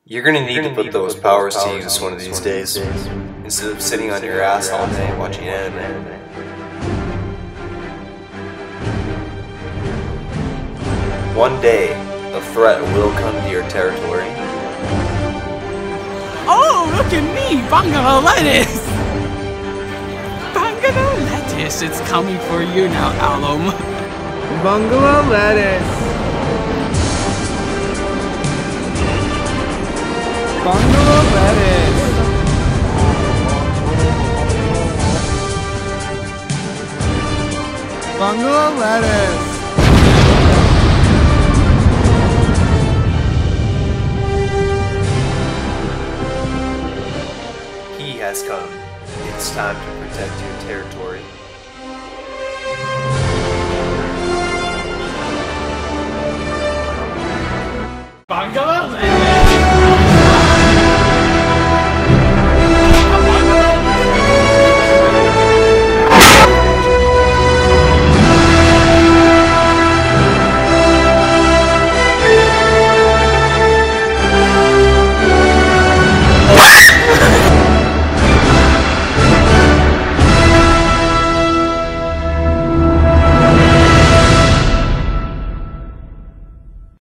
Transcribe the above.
You're gonna need to put those powers to use one of these days, instead of sitting on your ass all day watching anime. One day, a threat will come to your territory. Oh, look at me! Bungalow lettuce! Bungalow lettuce, it's coming for you now, Alum. Bungalow lettuce. Bungalow lettuce. Bungalow lettuce. He has come. It's time to protect your territory. Bungalow lettuce!